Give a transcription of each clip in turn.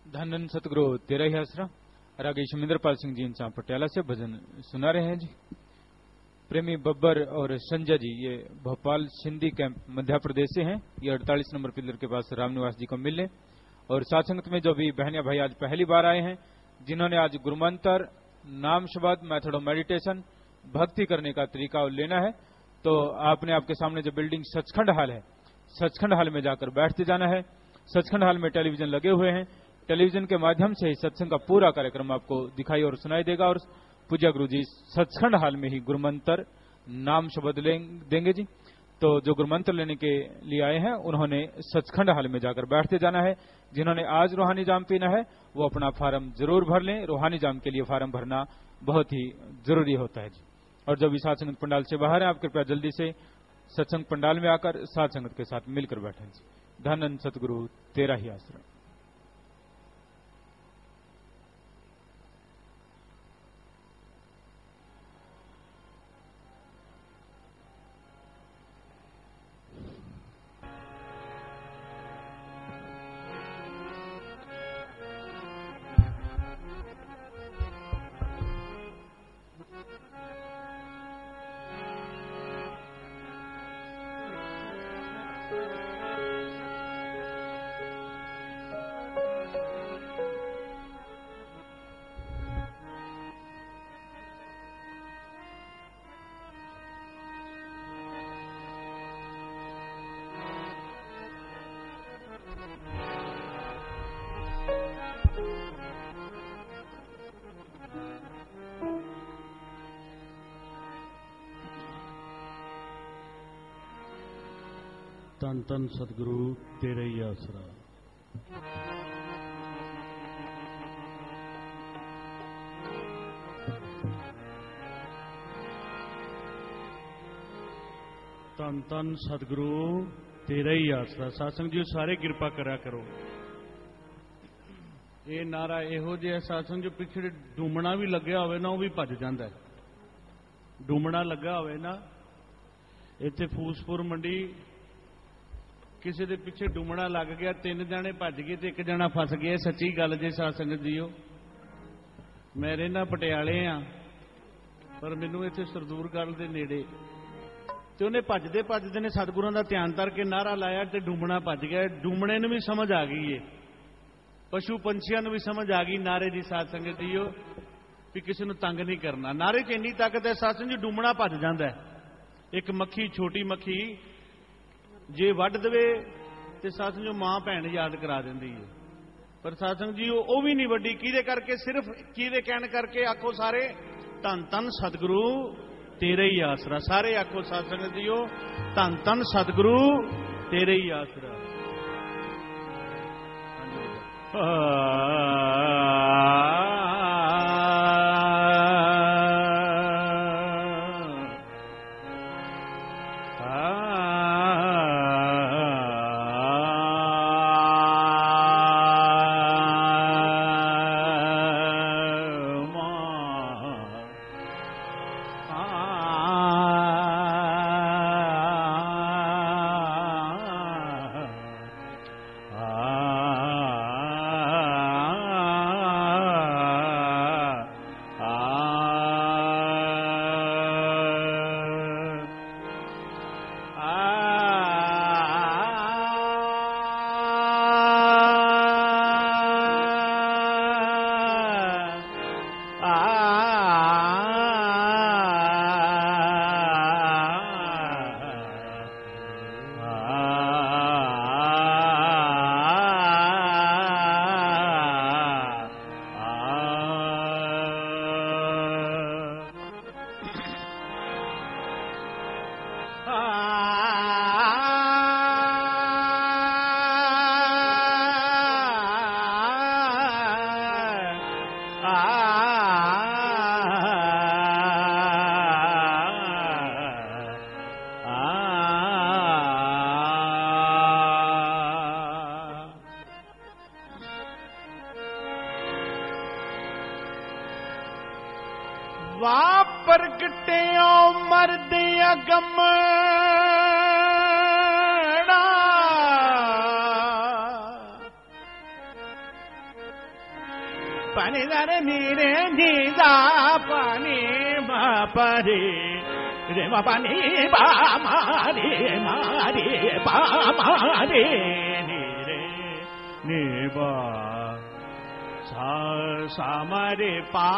धन धन सतगुरु तेरा ही आसरा। रागी शमिंद्रपाल सिंह जी इंसान पटियाला से भजन सुना रहे हैं जी। प्रेमी बब्बर और संजय जी ये भोपाल सिंधी कैंप मध्य प्रदेश से हैं। ये 48 नंबर पिलर के पास रामनिवास जी को मिलने और सात्संगत में जो भी बहनिया भाई आज पहली बार आए हैं, जिन्होंने आज गुरुमंत्र, नाम शब्द, मेथड ऑफ मेडिटेशन, भक्ति करने का तरीका लेना है, तो आपने आपके सामने जो बिल्डिंग सचखंड हॉल है, सचखंड हॉल में जाकर बैठते जाना है। सचखंड हॉल में टेलीविजन लगे हुए हैं, टेलीविजन के माध्यम से ही सत्संग का पूरा कार्यक्रम आपको दिखाई और सुनाई देगा। और पूज्य गुरु जी सचखंड हॉल में ही गुरुमंत्र, नाम शब्द देंगे जी। तो जो गुरुमंत्र लेने के लिए आए हैं उन्होंने सचखंड हॉल में जाकर बैठते जाना है। जिन्होंने आज रूहानी जाम पीना है वो अपना फार्म जरूर भर लें। रूहानी जाम के लिए फार्म भरना बहुत ही जरूरी होता है जी। और जो भी साथ संगत पंडाल से बाहर है, आप कृपया जल्दी से सत्संग पंडाल में आकर साथ संगत के साथ मिलकर बैठे जी। धन सतगुरु तेरा ही आश्रम। धन धन सतगुरु तेरा ही आसरा। धन धन सतगुरु तेरा ही आसरा। सत्संग जी सारे कृपा करा करो। ये नारा इहो जिहा सत्संग जो पिछड़े डूमना भी लग्या होवे ना, वो भी भज जांदा है। डूमना लगा होवे ना, इत्थे फूसपुर मंडी किसी के पिछे डूमना लग गया, 3 जने भज गए तो 1 जना फस गया। सच्ची गल जे सत्संगत जीओ, मैं रहना पटियाले हाँ, पर मैनू इत्थे सरदूरगढ़ के नेड़े, तो उन्हें भजदे भजदे ने सतगुरां दा ध्यान करके नारा लाया तो डूमना भज गया। डूमने नूं भी समझ आ गई है, पशु पंछियां नूं भी समझ आ गई नारे की सत्संगत जीओ भी किसी नूं तंग नहीं करना। नारे च इन्नी ताकत है सत्संग जी, डूमना भज जांदा है। एक मक्खी, छोटी मक्खी जे वढ़ दवे तो सत्संग जो मां भैन याद करा देंदी है, पर सत्संग जी वो भी नहीं वड्डी। किहदे करके? सिर्फ किहदे कहण करके? आखो सारे धन धन सतगुरु तेरे ही आसरा। सारे आखो सत्संग जीओ धन धन सतगुरु तेरे ही आसरा। वाह प्रगटियो मर्द अगमड़ा pani dare ni re ni da pani ma pa re re ma pa ni ba ma re ba ma re ni re ni ba sa sa ma re pa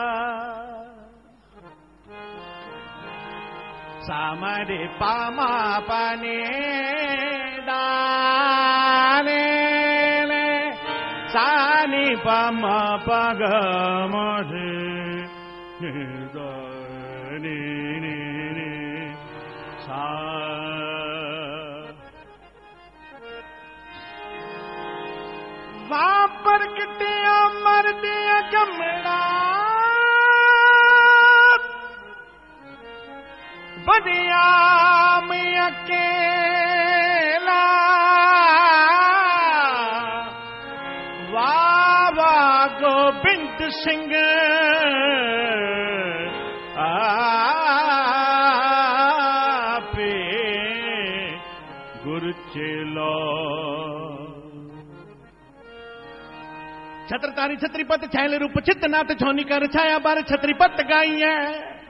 sa ma re pa ma pa ni da ne sa ni pa ma pa ga ma re da ni ni sa वा प्रगटिया मरदिया जमड़ा बदिया में अकेला वाह गोबिंद सिंह आपे गुरु चेलो छत्रतारी छत्रीपत छैल रूप चित्तनाथ छौनी कर छाया बार छत्रीपत गाई है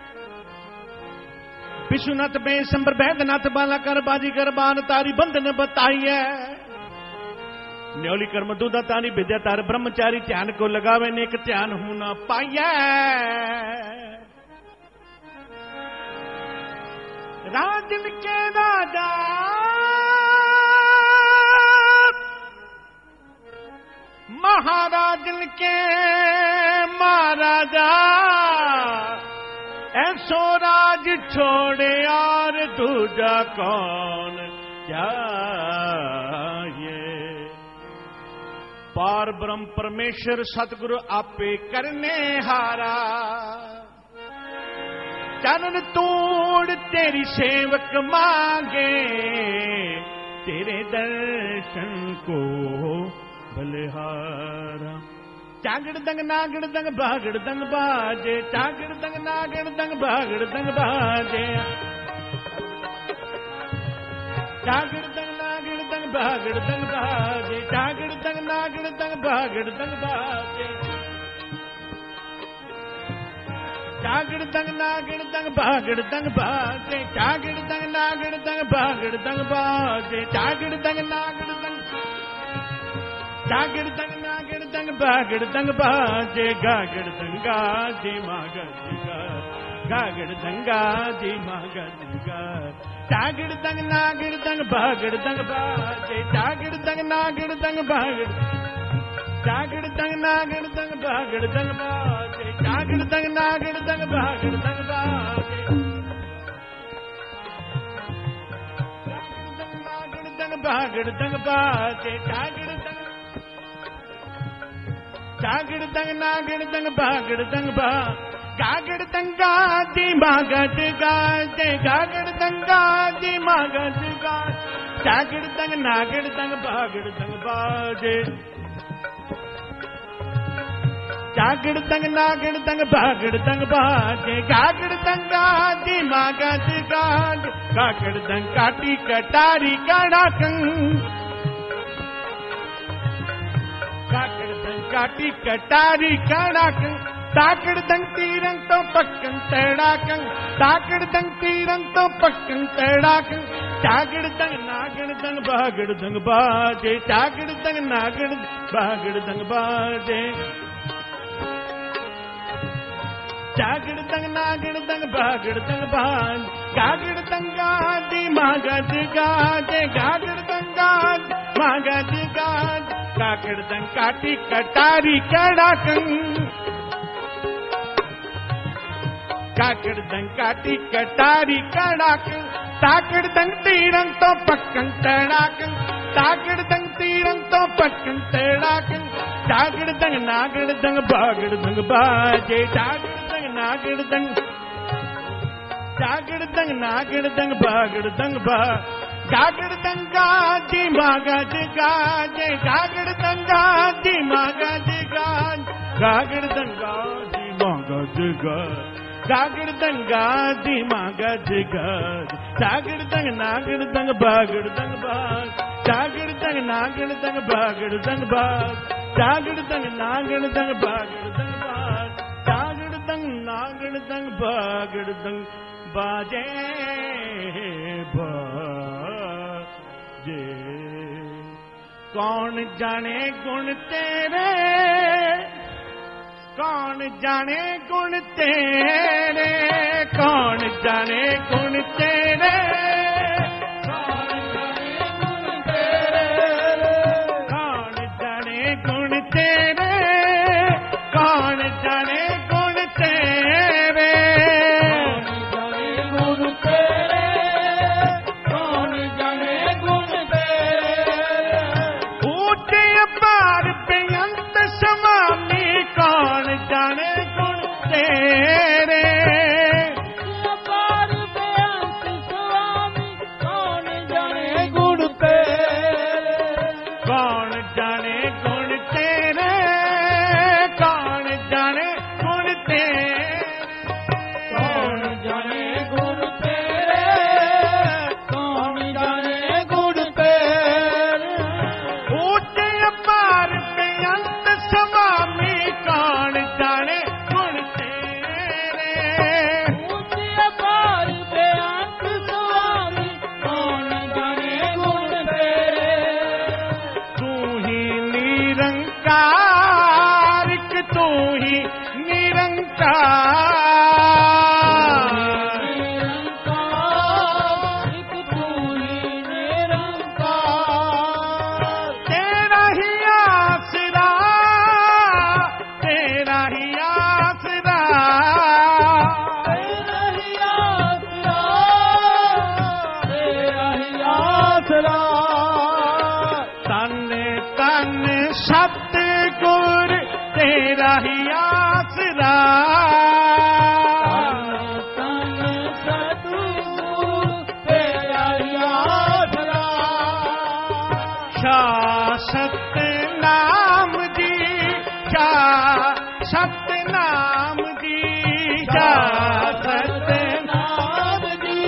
विश्वनाथ बेशंबर वैद्यनाथ बाला कर बाजी कर बान तारी बंधन बताई है न्योली कर्म दूधा तारी विद्या तार ब्रह्मचारी ध्यान को लगावे नेक ध्यान हूं ना पाइए राजन के राजा महाराजन के महाराजा ऐसो राज छोड़े और दूजा कौन चाहिए पार ब्रह्म परमेश्वर सतगुरु आपे करने हारा चरण तोड़ तेरी सेवक मांगे तेरे दर्शन को बलिहारा चागड़ दंग नागड़ दंग बागड़ दंग बाजे चागड़ दंग नागड़ दंग बागड़ दंग बाजे चागड़ दंग नागड़ दंग बागड़ दंग बाजे चागड़ दंग नागड़ दंग बागड़ दंग बाजे चागड़ दंग नागड़ दंग बागड़ दंग बाजे चागड़ दंग नागड़ दंग बागड़ दंग बाजे चागड़ दंग नागड़ दंग जागड़ दंग नागड़ दंग बागड़ दंग बाजे गागड़ दंगा जी मागड़ गागड़ दंगा जी मागड़ जागड़ दंग नागड़ दंग बागड़ दंग बाजे जागड़ दंग नागड़ दंग बागड़ जागड़ दंग नागड़ दंग बागड़ दंग बाजे जागड़ दंग नागड़ दंग बागड़ दंग बाजे जागड़ दंग बागड़ दंग बाजे जागड़ दंग जागड़ दंग नागड़ दंग बागड़ दंग बा गागड़ दंगा जी मागड़ गाजे गागड़ दंगा जी मागड़ गा जागड़ दंग नागड़ दंग बागड़ दंग बाजे जागड़ दंग नागड़ दंग बागड़ दंग बाजे गागड़ दंगा जी मागड़ गाज गागड़ दंग काटी कटारी कड़ाकंग गागड़ दंग काटी कटारी कड़ाकंग ताकड़ दंग तीरंग तो पक्कन तड़ाकंग ताकड़ दंग तीरंग तो पक्कन तड़ाकंग जागड़ दंग नागड़ दंग बागड़ दंग बाजे जागड़ दंग नागड़ बागड़ दंग बाजे जागड़ दंग नागड़ दंग बागड़ दंग बाज गागड़ दंगा दी मागड़ गाजे गागड़ दंगा मागड़ गाज गागड़ दंग काटी कटारी कड़ाकंग गागड़ दंग काटी कटारी कड़ाकंग ताकड़ दंग तीरंग तो पक्कन तड़ाकंग ताकड़ दंग तीरंग तो पक्कन तड़ाकंग जागड़ दंग नागड़ दंग बागड़ दंग बाजे जागड़ दंग नागड़ दंग जागड़ दंग नागड़ दंग बागड़ दंग बा गागड़ दंगा जी मागड़ गाजे गागड़ दंगा जी मागड़ गाज गागड़ दंगा जी मागड़ गाज गागड़ दंगा जी मागड़ गाज जागड़ दंग नागड़ दंग बागड़ दंग बाज जागड़ दंग नागड़ दंग बागड़ दंग बाज जागड़ दंग नागड़ दंग बागड़ दंग बाज जागड़ दंग नागड़ दंग बागड़ दंग बाजे बाजे कौन जाने गुण तेरे कौन जाने गुण तेरे कौन जाने गुण तेरे गुण तेरे कौन जाने गुण तेरे गुण तेरे कौन जाने गुण तेरे ऊंचे अपार बेअंत स्वामी कौन जाने गुण तेरे अपार बेअंत स्वामी कौन जाने गुण तेरे कौन जाने गुण तेरे कौन जाने गुण तेरे कौन जाने गुण तेरे कौन जाने गुण तेरे ऊंचे अपार बेअंत स्वामी कौन जाने गुण तेरे ऊंचे अपार बेअंत स्वामी कौन जाने गुण तेरे तू ही निरंकार तू ही निरंकार निरंकार एक तू ही निरंकार तेरा ही आसरा तेरा ही आसरा तेरा ही आसरा तेरा ही आसरा तन तन सतगुर तेरा ही आसरा तन सतगुर तेरा ही आसरा शासत नाम जी शासत नाम जी शासत नाम जी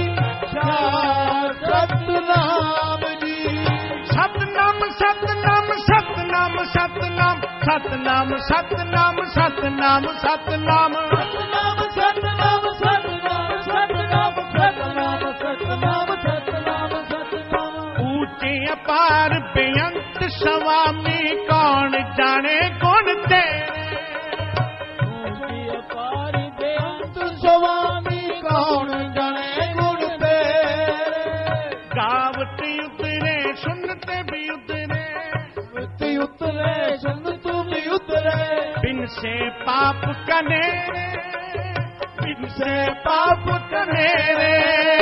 सतनाम जी सतनाम सतनाम सतनाम सतनाम सतनाम सतनाम सतनाम सतनाम सतनाम सतनाम सतनाम सतनाम सतनाम सतनाम सतनाम सतनाम ऊंचे अपार बेअंत स्वामी कौन जाने गुण तेरे ऊंची अपार बेअंत स्वामी कौन जाने गुण तेरे गावत उतरे सुनते भी उतरे मिट्टी उतरे सुन तू भी उतरे बिन से पाप कनेरे बिन से पाप कनेरे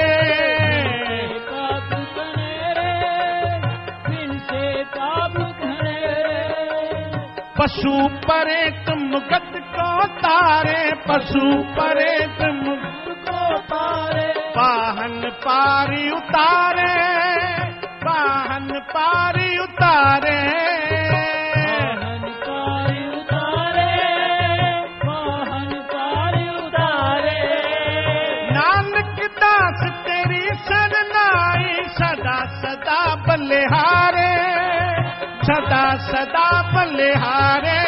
पाप कनेरे बिन से पाप कनेरे पशु परे तुम गत को तारे पशु परे तुम को पारे वाहन पारी उतारे वाहन पारी उतारे वाहन पारी उतारे वाहन पारी उतारे नानक दास तेरी सरनाई सदा सदा बलिहारे सदा सदा बलिहारे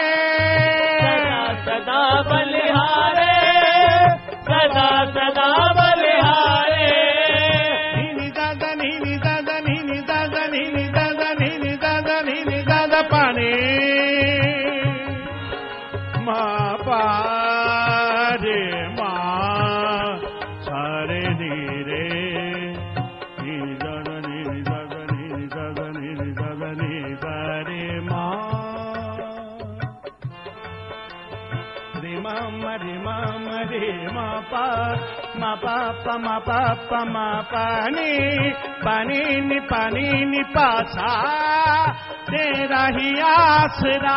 सदा बलिहारे सदा सदा बलिहारे नीनि दादा नीनि दादा नीनि दादा नीनि दादा नीनि दादा नीनि दादा पानी माँ पारे माँ सारे नीरे नीनि दादा नीनि दादा नीनि दादा नीनि दादा नीनि सारे माँ रे मामा रे मामा रे मा पा मा पा पा मा पा पा मा पानी पानी नि पासा तेरा ही आसरा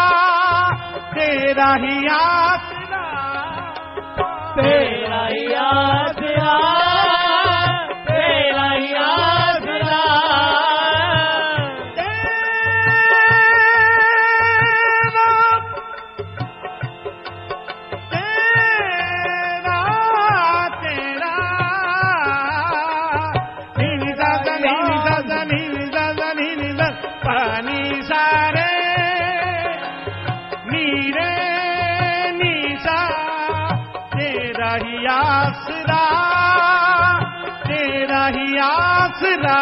तेरा ही आसरा तेरा ही आसरा तेरा ही आसरा आसरा, तेरा ही आसरा,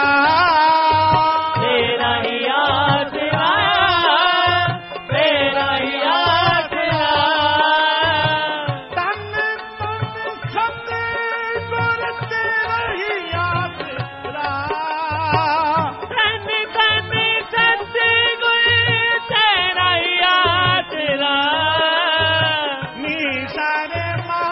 तेरा ही आसरा, तेरा ही आसरा। तन मन सत गुर तेरा ही आसरा, तन तन सत गुर तेरा ही आसरा। निशा रे माँ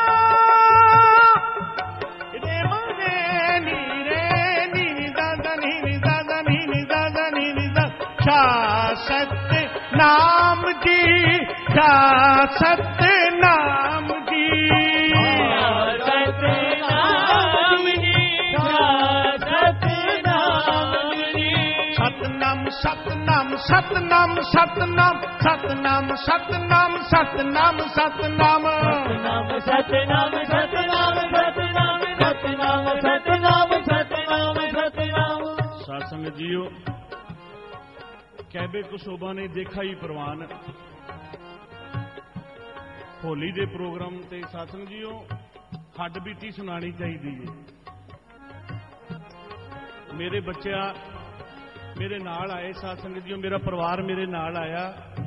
रे मने नी रे नी नी दादा नी नी दादा नी नी दादा नी नी दा। शासत नाम जी, शासत नाम जी, सतनाम जी, सतनाम जी। सतनाम सतनाम सतनाम सतनाम सतनाम सतनाम सतनाम सतनाम सतनाम सतनाम सतनाम सतनाम सतनाम सतनाम सतनाम। सत्संग जीओ, कहबे को शोभा ने देखा ही प्रवान। होली दे प्रोग्राम ते सत्संग जीओ हड्ड बीती सुनानी चाहिए है। मेरे बच्चा मेरे नाल आए, सत्संग जीओ मेरा परिवार मेरे नाल आया।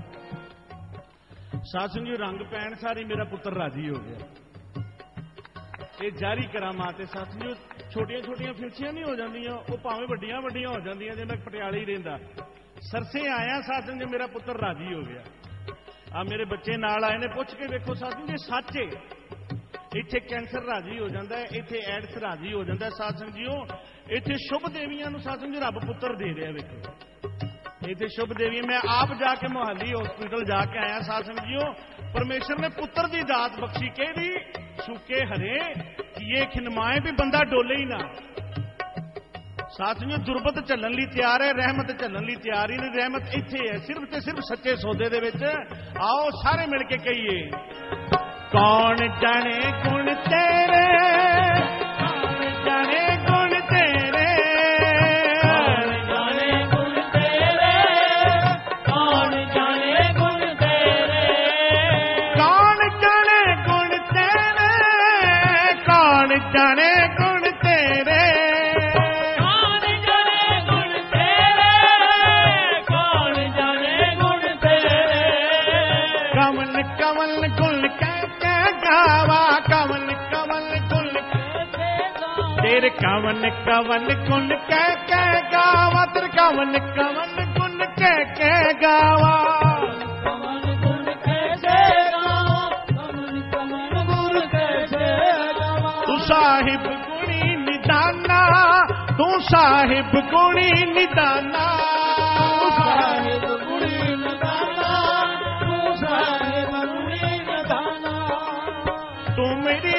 सत्संग जीओ रंग पैण सारी मेरा पुत्र राजी हो गया। ये जारी करामात है सत्संग जीओ। छोटिया छोटिया फिरसियां नहीं हो जांदियां, वो भावें वड्डियां वड्डियां हो जांदियां। जे मैं पटियाले ही रहिंदा सरसे आया, सत्संग जी मेरा पुत्र राजी हो गया। आ मेरे बच्चे नाल आए ने, पुछ के देखो सत्संग जी सच है। इत्थे कैंसर राजी हो जाता है, इत्थे एड्स राजी हो जाता है। सत्संग जीओ इत्थे शुभ देवियां नूं सत्संग जी रब पुत्र दे रहा। वेखो इत्थे शुभ देवियां, मैं आप जाके मोहाली हॉस्पिटल जाके आया। सत्संग जीओ परमेश्वर ने पुत्र की दात बख्शी के दी सूखे हरे कि ये खिनमाए भी बंदा डोले ही ना। सत्संग दुर्बत चलन लई तैयार है, रहमत चलन लई तैयार ही नहीं। रहमत इत्थे है सिर्फ ते सिर्फ सच्चे सौदे दे विच। आओ सारे मिल के कहिए, कौन जाने गुण तेरे, कौन जाने गुण तेरे, कौन जाने गुण तेरे, कौन जाने गुण तेरे, कौन जाने गुण तेरे, कौन जाने गुण तेरे, कौन जाने गुण तेरे, कौन जाने गुण तेरे। कमल कमल गुण कह गावा, कमल कमल गुण तेरे, कवन कवन गुण कह गावा, तेरे कवन कवन गुण कह गावा। कमल गुण कैसे गावा, कमल कमल गुण कैसे गावा। तू साहिब गुणी निदाना, तू साहिब गुणी निदाना, साहिब गुणी निदाना, तू साहिब गुणी निदाना। तू मेरी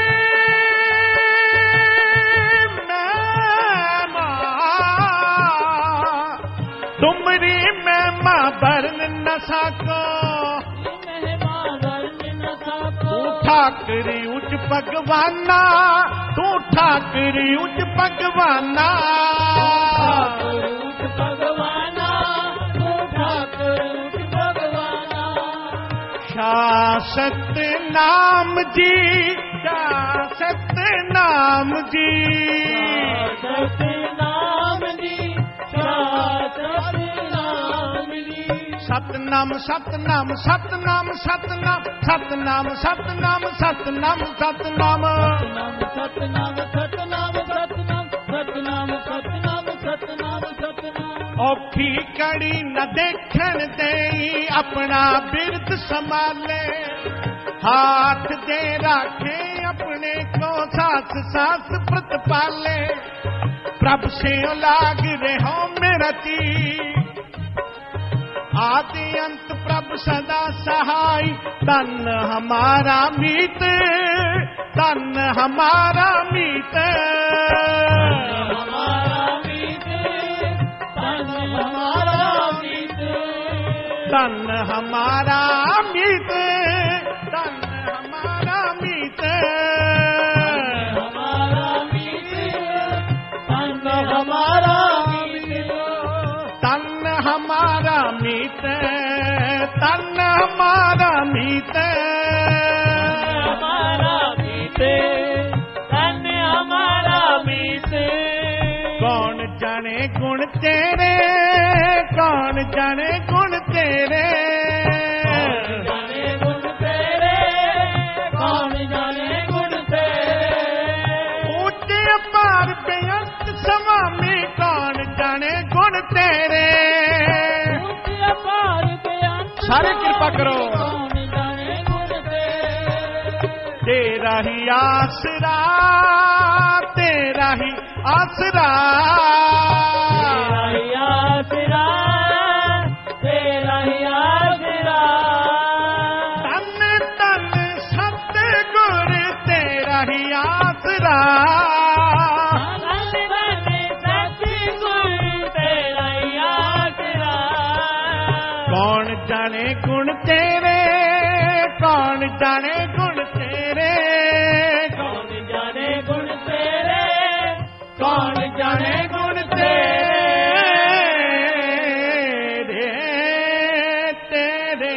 तुमरी महिमा बरन न सको, तू ठाकरी उच भगवाना, तू ठाकरी उच भगवाना, भगवाना, तू ठाकुर भगवाना। शासत नाम जी, शासत नाम जी, सतनाम जी, सतनाम जी। सतनाम सतनाम सतनाम सतनाम सतनाम सतनाम सतनाम सतनाम सतनाम सतनाम सतनाम सतनाम सतनाम सतनाम सतनाम। औखी कड़ी न देखण देई, अपना बिरद संभाले, हाथ दे राखे अपने को, सास सास प्रत पाले। प्रभ से लाग रहो मेरा ती, आदि अंत प्रभ सदा सहाय। तन हमारा मीत, तन हमारा मीत, हमारा मीत, तन हमारा मीत, तन हमारा मीत, तन हमारा मीत, हमारा मीत, तन हमारा मीत, तन हमारा मीत, तन हमारा मीत, हमारा मीत। जाने गुण तेरे, कौन जाने गुण तेरे, कौन जाने गुण तेरे। ऊंचे अपार बेअंत स्वामी कौन जाने गुण तेरे। ऊंचे अपार बेअंत सारे कृपा करो। कौन जाने गुण तेरे। तेरा ही आसरा, तेरा ही आसरा, तेरा ही आसरा, तेरा ही आसरा। तन तन सतगुर तेरा ही आसरा। धन धन सतगुर तेरा ही आसरा। कौन जाने गुण तेरे, कौन जाने गुण तेरे, कौन जाने गुण तेरे, कौन जाने गुण तेरे, तेरे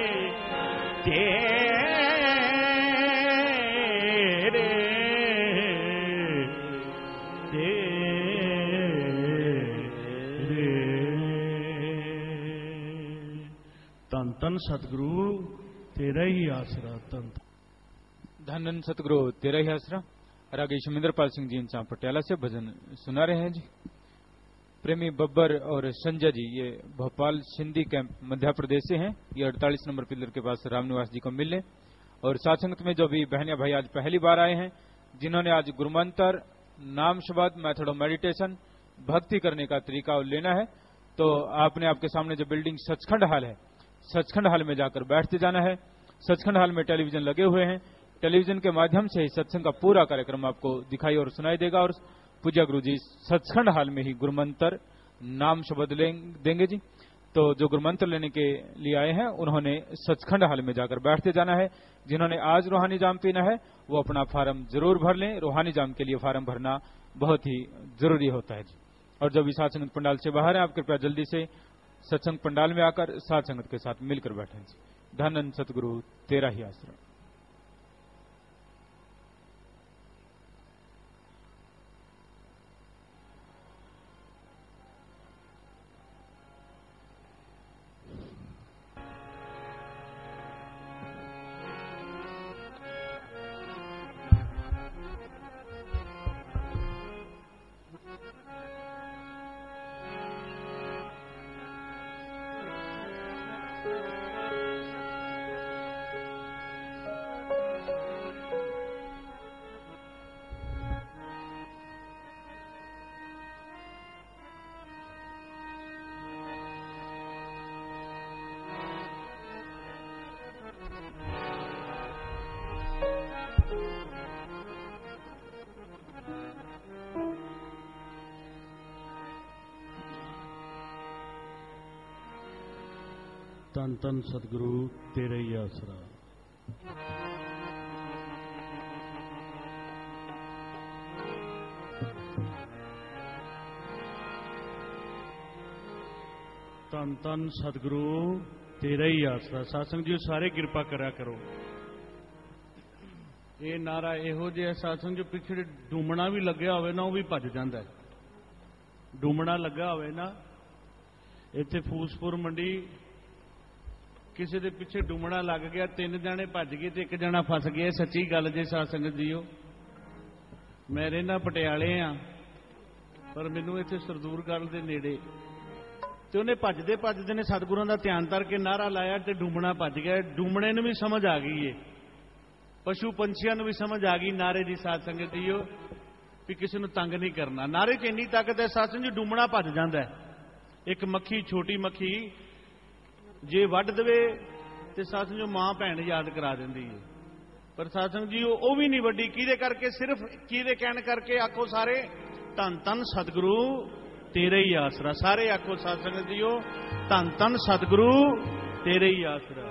ਧੰਨ ਧੰਨ ਸਤਿਗੁਰੂ तेरा ही आसरा। धन धन धन सतगुरु तेरा ही आसरा। रागे शमिंद्रपाल सिंह जी इंसान पटियाला से भजन सुना रहे हैं जी। प्रेमी बब्बर और संजय जी ये भोपाल सिंधी कैंप मध्य प्रदेश से हैं। ये 48 नंबर पिलर के पास रामनिवास जी को मिलने और साथ संगत में जो भी बहनिया भाई आज पहली बार आए हैं, जिन्होंने आज गुरुमंत्र, नाम शब्द, मेथड ऑफ मेडिटेशन, भक्ति करने का तरीका लेना है, तो आपने आपके सामने जो बिल्डिंग सचखंड हॉल है, सचखंड हॉल में जाकर बैठते जाना है। सचखंड हॉल में टेलीविजन लगे हुए हैं, टेलीविजन के माध्यम से ही सत्संग का पूरा कार्यक्रम आपको दिखाई और सुनाई देगा। और पूज्य गुरु जी सचखंड हॉल में ही गुरुमंत्र, नाम शब्द देंगे जी। तो जो गुरुमंत्र लेने के लिए आए हैं उन्होंने सचखंड हॉल में जाकर बैठते जाना है। जिन्होंने आज रूहानी जाम पीना है वो अपना फार्म जरूर भर लें। रूहानी जाम के लिए फार्म भरना बहुत ही जरूरी होता है जी। और जो भी साथ संगत पंडाल से बाहर है, आप कृपया जल्दी से सत्संग पंडाल में आकर साथ संगत के साथ मिलकर बैठे जी। धन धन सतगुरु तेरा ही आश्रम। ਧੰਨ ਧੰਨ ਸਤਿਗੁਰੂ ਤੇਰਾ ਹੀ ਆਸਰਾ। ਧੰਨ ਧੰਨ ਸਤਿਗੁਰੂ ਤੇਰਾ ਹੀ ਆਸਰਾ। ਸਾਸੰਗ ਜੀ ਸਾਰੇ ਕਿਰਪਾ ਕਰਿਆ ਕਰੋ। ਇਹ ਨਾਰਾ ਇਹੋ ਜਿਹਾ ਸਾਸੰਗ ਜੋ ਪਿਛੜੇ ਡੂਮਣਾ ਵੀ ਲੱਗਿਆ ਹੋਵੇ ਨਾ ਉਹ ਵੀ ਭੱਜ ਜਾਂਦਾ ਹੈ। ਡੂਮਣਾ ਲੱਗਾ ਹੋਵੇ ਨਾ, ਇੱਥੇ ਫੂਸਪੁਰ ਮੰਡੀ ਕਿਸੇ ਦੇ ਪਿੱਛੇ ਡੂਮਣਾ ਲੱਗ ਗਿਆ, 3 ਜਣੇ ਭੱਜ ਗਏ ਤੇ 1 ਜਣਾ ਫਸ ਗਿਆ। ਸੱਚੀ ਗੱਲ ਜੇ ਸਾਧ ਸੰਗਤ ਜੀਓ, ਮੈਂ ਰਹਿਣਾ ਪਟਿਆਲੇ ਆ ਪਰ ਮੈਨੂੰ ਇੱਥੇ ਸਰਦੂਰਗੜ੍ਹ ਦੇ ਨੇੜੇ, ਤੇ ਉਹਨੇ ਭੱਜਦੇ ਭੱਜਦੇ ਨੇ ਸਤਿਗੁਰਾਂ ਦਾ ਧਿਆਨ ਧਰ ਕੇ ਨਾਰਾ ਲਾਇਆ ਤੇ ਡੂਮਣਾ ਭੱਜ ਗਿਆ। ਡੂਮਣੇ ਨੂੰ ਵੀ ਸਮਝ ਆ ਗਈ ਏ, ਪਸ਼ੂ ਪੰਛੀਆਂ ਨੂੰ ਵੀ ਸਮਝ ਆ ਗਈ ਨਾਰੇ ਦੀ ਸਾਧ ਸੰਗਤ ਜੀਓ ਵੀ ਕਿਸੇ ਨੂੰ ਤੰਗ ਨਹੀਂ ਕਰਨਾ। ਨਾਰੇ 'ਚ ਇੰਨੀ ਤਾਕਤ ਹੈ ਸਾਧ ਸੰਗਤ ਜੀ, ਡੂਮਣਾ ਭੱਜ ਜਾਂਦਾ। ਇੱਕ ਮੱਖੀ, ਛੋਟੀ ਮੱਖੀ ਜੇ ਵੱਢ ਦੇਵੇ ਤੇ ਸਾਧ ਸੰਗਤ ਮਾਂ ਭੈਣ ਯਾਦ ਕਰਾ ਦਿੰਦੀ ਹੈ, ਪਰ ਸਾਧ ਸੰਗਤ ਜੀ ਉਹ ਵੀ ਨਹੀਂ ਵੱਡੀ। ਕਿਹਦੇ ਕਰਕੇ? ਸਿਰਫ ਕਿਹਦੇ ਕਹਿਣ ਕਰਕੇ? ਆਖੋ ਸਾਰੇ ਧੰਨ ਧੰਨ ਸਤਿਗੁਰੂ ਤੇਰਾ ਹੀ ਆਸਰਾ। ਸਾਰੇ ਆਖੋ ਸਾਧ ਸੰਗਤ ਜੀਓ, ਧੰਨ ਧੰਨ ਸਤਿਗੁਰੂ ਤੇਰਾ ਹੀ ਆਸਰਾ।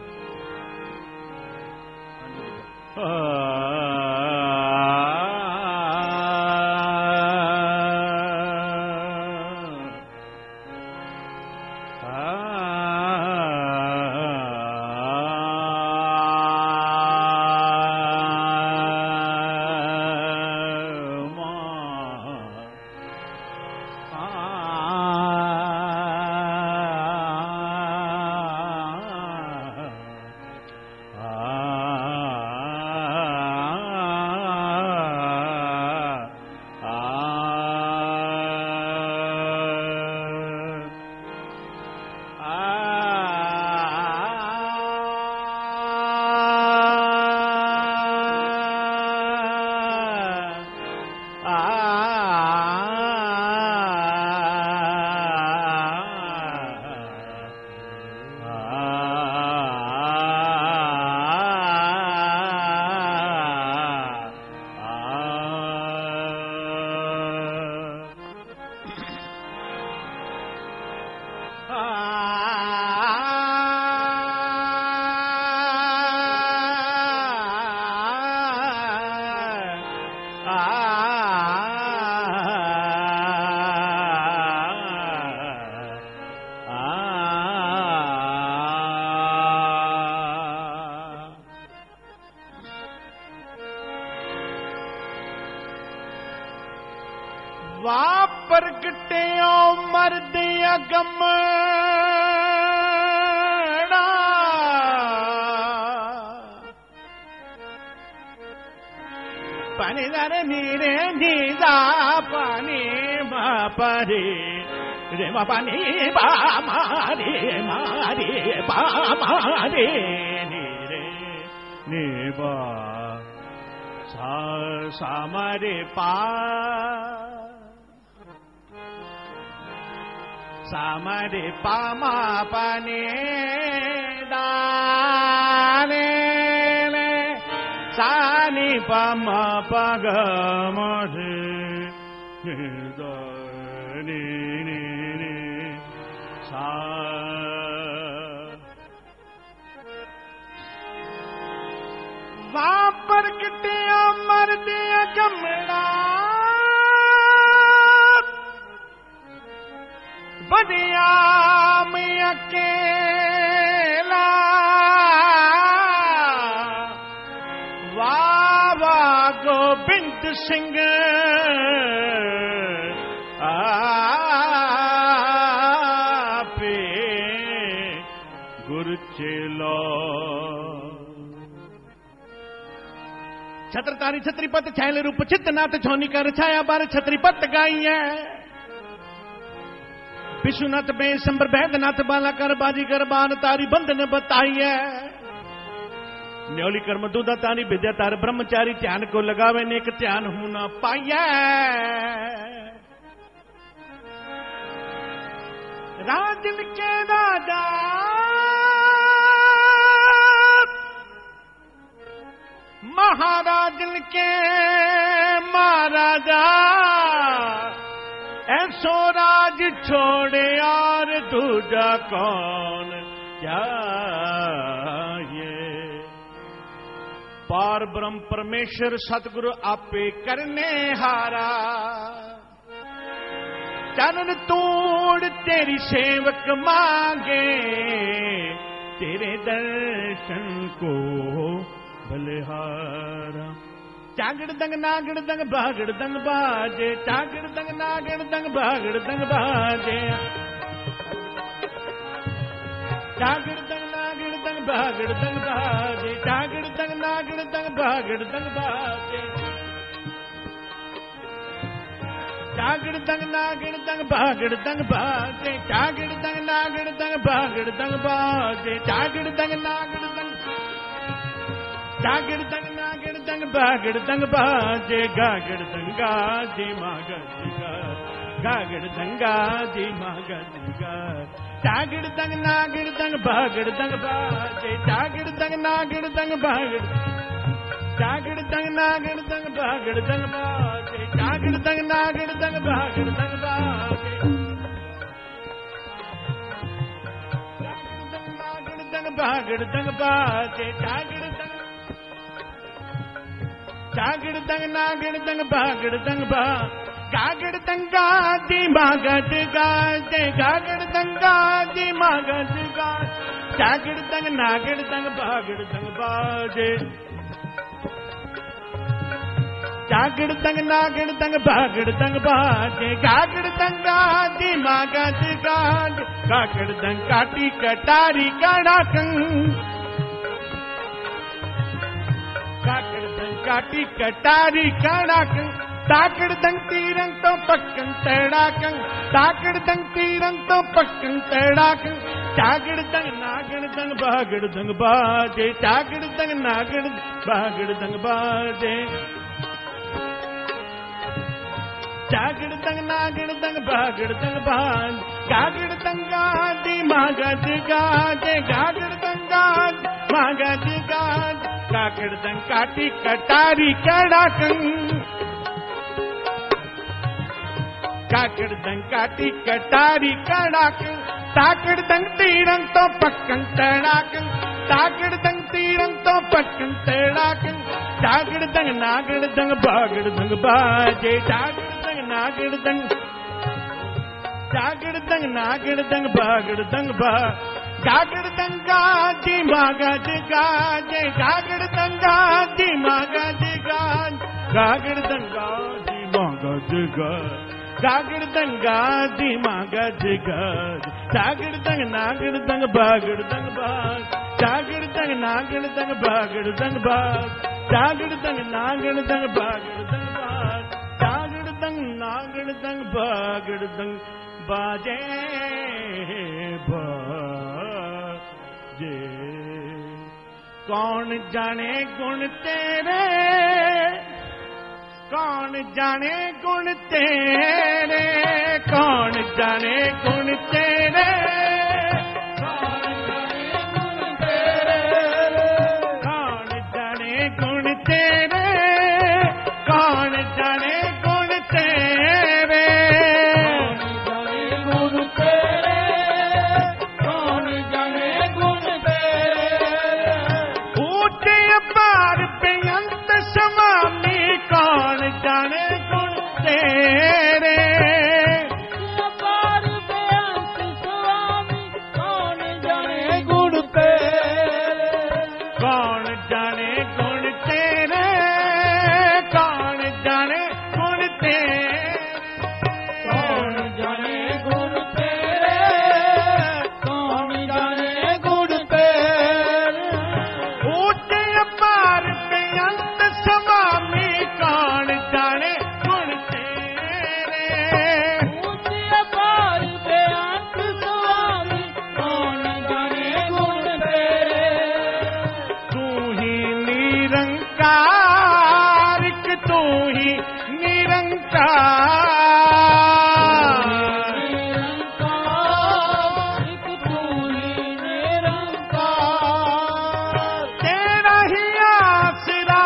प्रगटियो मर्द अगमड़ा पानी दर नीरे नीदा पानी बापरे रे मा पानी बा मारे मारे बा मारे नीरे नीबा सा सामरे पा सामरे पामा पाने दाने सानी पामा पगमरे दाने ने सा वा प्रगटिया मर्द अगमड़ा बदिया में अकेला वावा गोबिंद सिंह आपे गुरु चेलो छत्रतारी छत्रीपत छैल रूप चित्तनाथ छौनी कर छाया बार छत्रीपत गाई है विश्वनाथ बेशंबर वैद्यनाथ बाला कर बाजी कर बान तारी बंधन बताई है न्योली कर्म दूधा तारी विद्या तार ब्रह्मचारी ध्यान को लगावे नेक ध्यान होना पाइए राजन के राजा महाराजन के महाराजा ऐसो राज छोड़े और दूजा कौन क्या ये पार ब्रह्म परमेश्वर सतगुरु आपे करने हारा चरण तोड़ तेरी सेवक मांगे तेरे दर्शन को बलिहारा चागड़ दंग नागड़ दंग बागड़ दंग बाजे चागड़ दंग नागड़ दंग बागड़ दंग बाजे चागड़ दंग नागड़ दंग बागड़ दंग बाजे चागड़ दंग नागड़ दंग बागड़ दंग बाजे चागड़ दंग नागड़ दंग बागड़ दंग बाजे चागड़ दंग नागड़ दंग बागड़ दंग बाजे चागड़ दंग नागड़ दंग जागड़ दंग नागड़ दंग बागड़ दंग बाजे गागड़ दंगा जी मागड़ गागड़ दंगा जी मागड़ जागड़ दंग नागड़ दंग बागड़ दंग बाजे जागड़ दंग नागड़ दंग बागड़ जागड़ दंग नागड़ दंग बागड़ दंग बाजे जागड़ दंग नागड़ दंग बागड़ दंग बाजे नागड़ दंग बागड़ दंग बाजे जागड़ दंग जागड़ दंग नागड़ दंग बागड़ दंग बा गागड़ दंगा जी मागड़ गाजे गागड़ दंगा जी मागड़ गा जागड़ दंग नागड़ दंग बागड़ दंग बाजे जागड़ दंग नागड़ दंग बागड़ दंग बाजे गागड़ दंगा जी मागड़ गाज गागड़ दंग काटी कटारी कड़ाकंग गागड़ दंग काटी कटारी कड़ाकंग ताकड़ दंग तीरंग तो पक्कन तड़ाकंग ताकड़ दंग तीरंग तो पक्कन तड़ाकंग जागड़ दंग नागड़ दंग बागड़ दंग बाजे जागड़ दंग नागड़ बागड़ दंग बाजे जागड़ दंग नागड़ दंग बागड़ दंग बाज गागड़ दंगा दी मागड़ गाजे गागड़ दंगा मागड़ गाज गागड़ दंग काटी कटारी कड़ाकंग गागड़ दंग काटी कटारी कड़ाकंग ताकड़ दंग तीरंग तो पक्कन तड़ाकंग ताकड़ दंग तीरंग तो पक्कन तड़ाकंग जागड़ दंग नागड़ दंग बागड़ दंग बाजे जागड़ दंग नागड़ दंग जागड़ दंग नागड़ दंग बागड़ दंग बा गागड़ दंगा जी मागड़ गाजे गागड़ दंगा जी मागड़ गाज गागड़ दंगा जी मागड़ गाज गागड़ दंगा जी मागज गज जागड़ दंग नागड़ दंग बागड़ दंग बाग जागड़ दंग नागड़ दंग बागड़ दंग बाग जागड़ दंग नागड़ दंग बागड़ दंग बाग जागड़ दंग नागड़ दंग बागड़ दंग बाजे बाजे कौन जाने गुण तेरे कौन जाने गुण तेरे कौन जाने गुण तेरे कौन जाने गुण तेरे कौन जाने गुण तेरे कौन जाने गुण तेरे ऊंचे अपार बेअंत समामी कौन जाने गुण तेरे अपार बेअंत स्वामी कौन जाने गुण तेरे कौन जाने गुण तेरे कौन जाने गुण तेरे कौन जाने गुण तेरे कौन जाने गुण तेरे ऊंचे अपार बेअंत समामी कौन जाने गुण तेरे ऊंचे अपार बेअंत स्वामी कौन जाने गुण तेरे तू ही निरंकार तू ही निरंकार एक तू ही निरंकार तेरा ही आसरा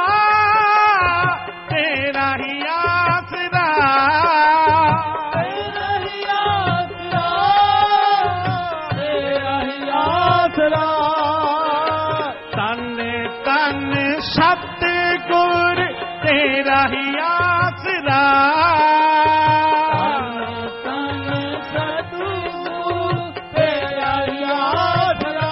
तेरा ही आसरा तेरा ही आसरा तेरा ही आसरा तन तन सतगुर तेरा ही आसरा तन सतगुर तेरा ही आसरा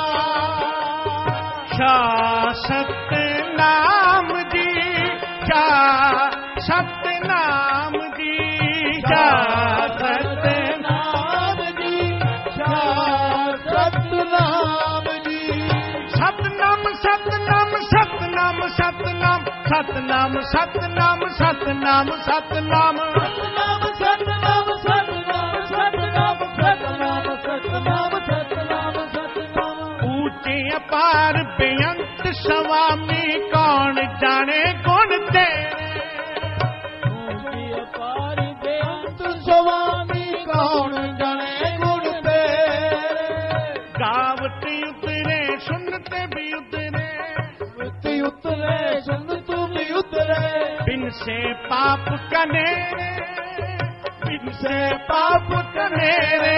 शाह सतनाम जी शाह सतनाम जी शाह सतनाम सतनाम जी शाह सतनाम जी सतनाम सतनाम सतनाम सतनाम सतनाम सतनाम सतनाम सतनाम सतनाम सतनाम सतनाम सतनाम सतनाम सतनाम सतनाम सतनाम ऊंचे अपार बेअंत स्वामी कौन जाने गुण तेरे ऊंची अपार बेअंत स्वामी कौन जाने गुण तेरे गावत उतरे सुनते भी उतरे वृत्ति उतरे सुन तू भी उतरे बिन से पाप कनेरे बिन से पाप कनेरे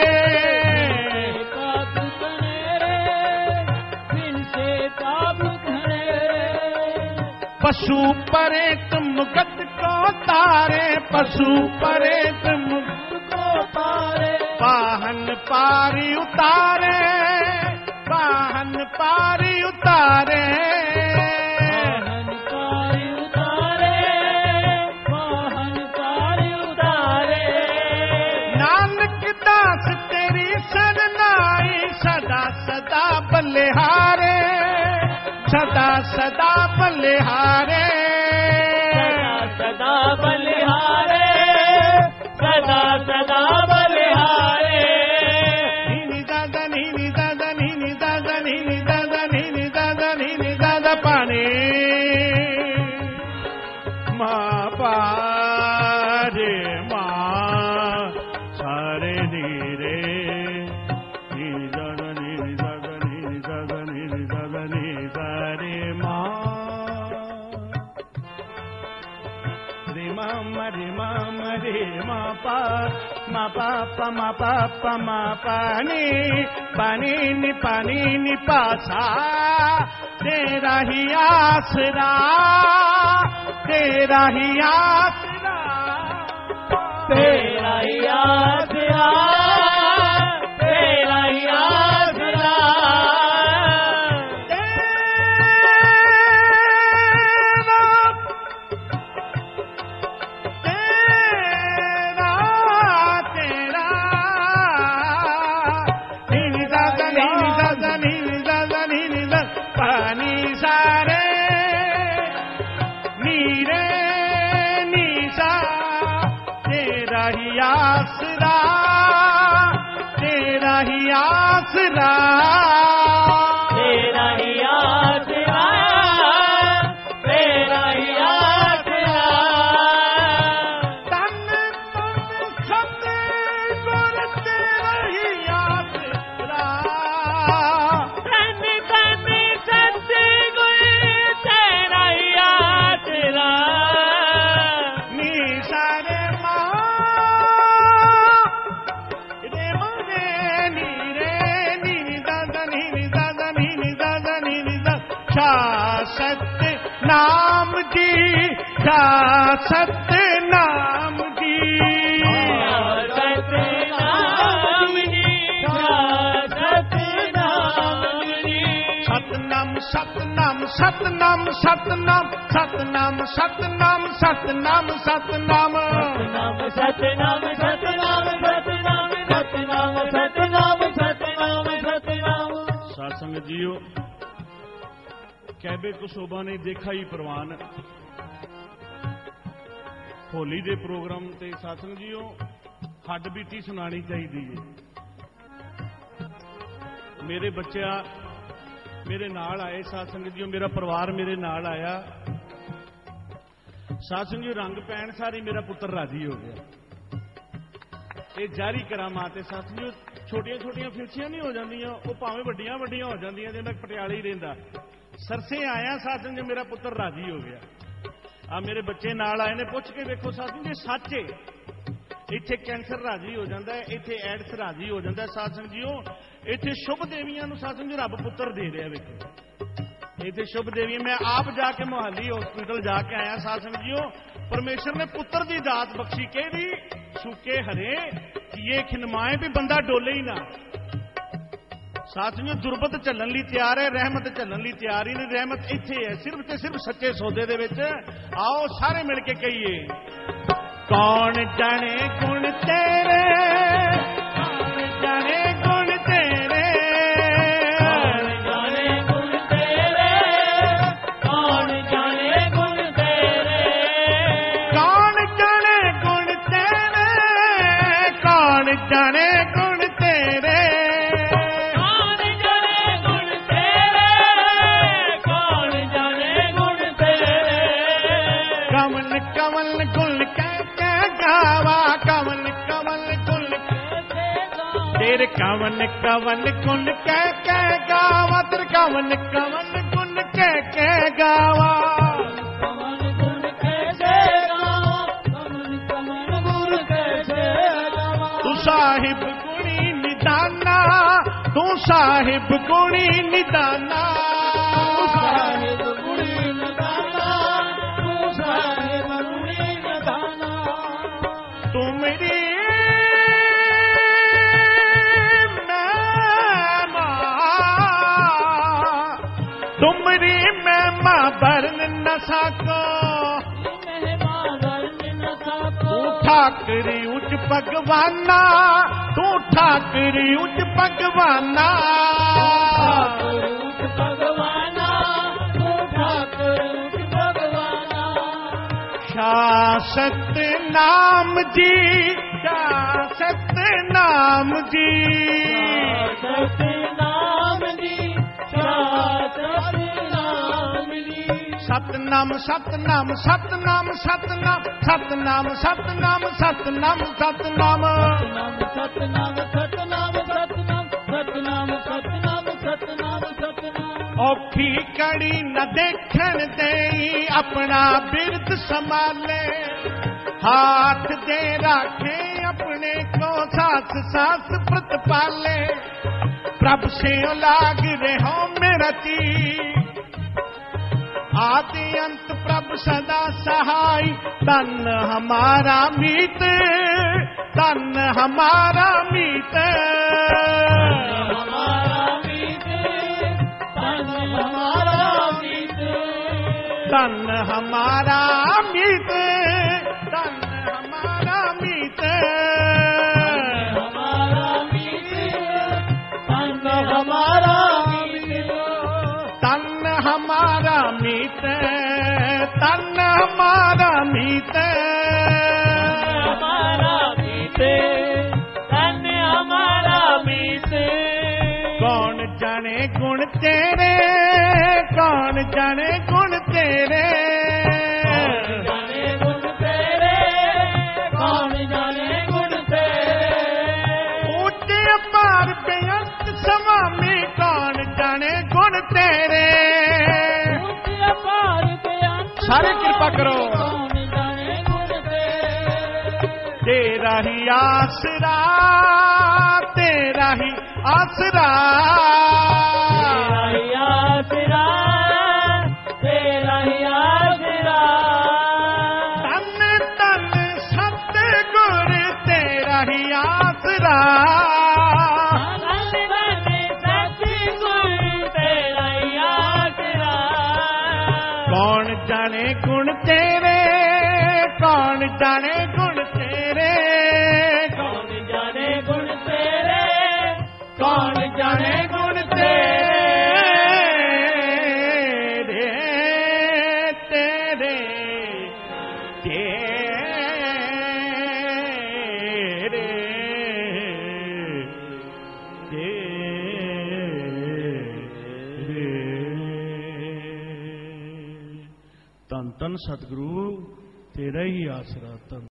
पाप कनेरे बिन से पाप कनेरे पशु परे तुम गत को तारे पशु परे तुम को पारे वाहन पारी उतारे वाहन पारी उतारे वाहन पारी उतारे वाहन पारी उतारे नानक दास तेरी सरनाई सदा सदा बलिहारे सदा सदा बलिहारे सदा बलिहारे सदा सदा बलिहारे नी दादा नी दादा नी दादा नी दादा नी दादा नी दादा पानी माँ पारे माँ सारे नीरे नी दादा नी दादा नी दादा नी दादा नी सारे माँ रे मामा रे मामा रे मा पा मा पा पा मा पा पा मा पानी पानी नि पासा तेरा ही आसरा तेरा ही आसरा तेरा ही आसरा तेरा ही आसरा तेरा जा सतनाम जी, जा सतनाम जी, सतनाम जी, सतनाम सतनाम सतनाम सतनाम सतनाम सतनाम सतनाम सतनाम सतनाम सतनाम सतनाम सतनाम सतनाम सतनाम सतनाम सतनाम। सत्संग जीओ कहबे को शोभा ने देखा ही प्रवान। होली दे प्रोग्राम ते सत्संग जीओ हड्ड बीती सुनानी चाहिए है। मेरे बच्चा मेरे नाल आए सत्संग जीओ, मेरा परिवार मेरे नाल आया सत्संग जी। रंग पैण सारी मेरा पुत्र राजी हो गया। ये जारी करामात है सत्संग जी। छोटिया छोटिया फिरसियां नहीं हो जांदियां, वो भावें वड्डियां वड्डियां हो जांदियां। जे मैं पटियाले ही रहिंदा सरसे आया सत्संग जी, मेरा पुत्र राजी हो गया। आ मेरे बच्चे नाल आए ने, पुछ के देखो सत्संग जी सच है। इत्थे कैंसर राजी हो जाता है, इत्थे एड्स राजी हो जाता है सत्संग जीओ। इत्थे शुभ देवियां नूं सत्संग जी रब पुत्र दे रहा। वेखो इत्थे शुभ देवियां, मैं आप जाके मोहाली हॉस्पिटल जाके आया सत्संग जीओ। परमेश्वर ने पुत्र की दात बख्शी के दी सूखे हरे ये खिनमाए भी बंदा डोले ही ना। सत्संग जी दुर्बत चलन लई तैयार है, रहमत चलन लई तैयार ही नहीं। रहमत इत्थे है सिर्फ ते सिर्फ सच्चे सौदे दे विच। आओ सारे मिल के कहिए कौन जाने गुण तेरे, कौन जाने गुण तेरे, कौन जाने गुण तेरे, कौन जाने गुण तेरे, कौन जाने गुण तेरे, कौन जाने गुण तेरे, कौन जाने गुण तेरे, कौन जाने गुण तेरे। कमल कमल गुण गावा, कवन कवन गुण तेरे, कवन कवन गुण कह गावा तेरे, कवन कवन गुण कह गावा। कमल गुण कैसे गावा, कमल कमल गुण कैसे गावा। तू साहिब गुणी निदाना, तू साहिब गुणी निदाना, साहिब गुणी निदाना, तू साहिब गुणी निदाना। तू मेरी तुमरी महिमा भरन न सको, तू ठाकरी उच भगवाना, तू ठाकरी उच भगवाना, भगवाना, तू ठाकुर भगवाना। शासत नाम जी, शासत नाम जी, सतनाम जी, सतनाम जी। सतनाम सतनाम सतनाम सतनाम सतनाम सतनाम सतनाम सतनाम सतनाम सतनाम सतनाम सतनाम सतनाम सतनाम सतनाम। औखी कड़ी न देखण देई, अपना बिरद संभाले, हाथ दे राखे अपने को, सास सास प्रत पाले। प्रभ से लाग रहो मेरा ती, आदि अंत प्रभ सदा सहाय। तन हमारा मीत, तन हमारा मीत, हमारा मीत, तन हमारा मीत, तन हमारा मीत, तन हमारा मीत, हमारा मीत, तन हमारा मीत, तन हमारा मीत, तन हमारा मीत, हमारा मीत, तन हमारा मीत। कौन जाने गुण तेरे, कौन जाने गुण तेरे, कौन जाने गुण तेरे, कौन जाने गुण तेरे। ऊंचे अपार बेअंत स्वामी, कौन जाने गुण तेरे। ऊंचे अपार बेअंत सारे कृपा करो। कौन जाने गुण तेरे। तेरा ही आसरा, तेरा ही आसरा, तेरा ही आसरा, जाने गुण तेरे, कौन जाने गुण तेरे, कौन जाने गुण तेरे, कौन जाने गुण तेरे, तेरे तेरे तेरे। धन धन सतगुरु तेरा ही आसरा। धन